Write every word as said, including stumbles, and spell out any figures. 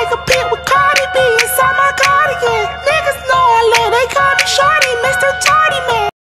take a pic with Cardi B inside my cardigan. Niggas know I love, they call me Shorty, Mister Tardy.